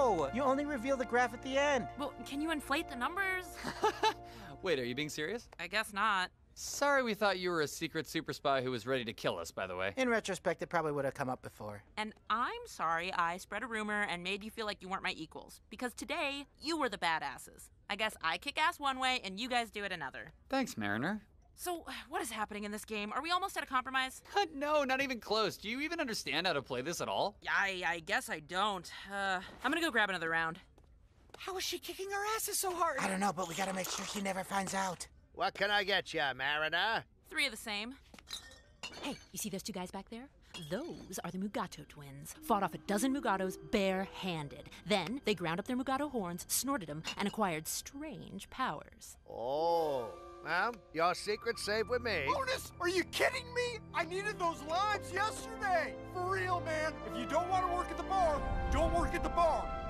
No! You only reveal the graph at the end. Well, can you inflate the numbers? Wait, are you being serious? I guess not. Sorry, we thought you were a secret super spy who was ready to kill us, by the way. In retrospect, it probably would have come up before. And I'm sorry I spread a rumor and made you feel like you weren't my equals. Because today, you were the badasses. I guess I kick ass one way and you guys do it another. Thanks, Mariner. So, what is happening in this game? Are we almost at a compromise? No, not even close. Do you even understand how to play this at all? I guess I don't. I'm gonna go grab another round. How is she kicking our asses so hard? I don't know, but we gotta make sure she never finds out. What can I get you, Mariner? 3 of the same. Hey, you see those 2 guys back there? Those are the Mugato twins. Fought off a dozen Mugatos bare-handed. Then they ground up their Mugato horns, snorted them, and acquired strange powers. Oh, well, your secret's safe with me. Bonus, are you kidding me? I needed those limes yesterday. For real, man. If you don't want to work at the bar, don't work at the bar.